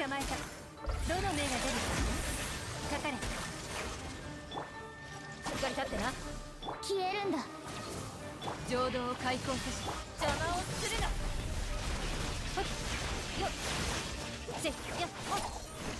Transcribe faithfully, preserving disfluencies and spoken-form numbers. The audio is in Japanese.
捕まえた。どの目が出るかかかれ。しっかり立ってな。 消えるんだ。 浄土を開口せし。邪魔をするな。ほっよっせっよっほっ